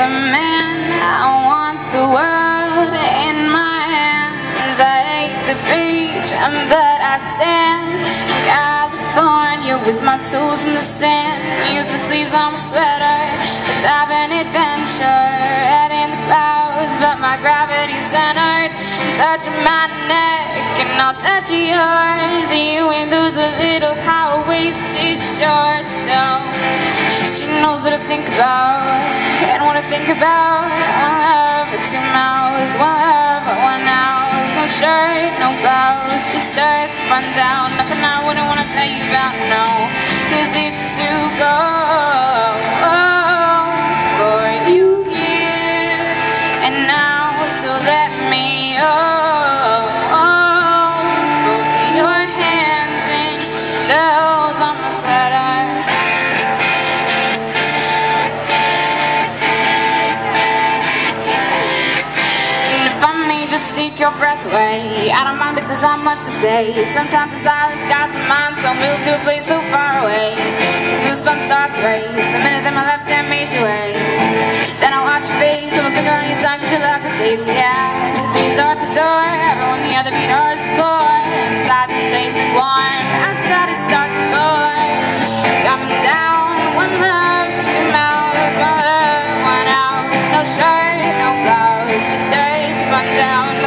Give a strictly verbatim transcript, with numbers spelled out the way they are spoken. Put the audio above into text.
a man, I want the world in my hands. I hate the beach, but I stand in California with my toes in the sand. Use the sleeves on my sweater, let's have an adventure. Head in the clouds, but my gravity's centered. Touch my neck and I'll touch yours. You in those little high-waisted shorts. So she knows what to think about and what to think about. One love for two mouths, one love for one house. No shirt, no blouse, just us run down. Nothing I wouldn't want to tell you about, no, cause it's too cold for you here and now. So let me hold both of your hands in the holes on my sweater. Just take your breath away. I don't mind if there's not much to say. Sometimes the silence got to mind, so move to a place so far away. The goosebumps start to race the minute that my left hand made your way. Then I watch your face, put my finger on your tongue, cause you love the taste. Yeah, these are the door, everyone the other beat ours floor. Inside this place is warm, outside it starts to pour. Coming down, one love, two mouths, one love, one house. No shirt, no blouse, just us run down.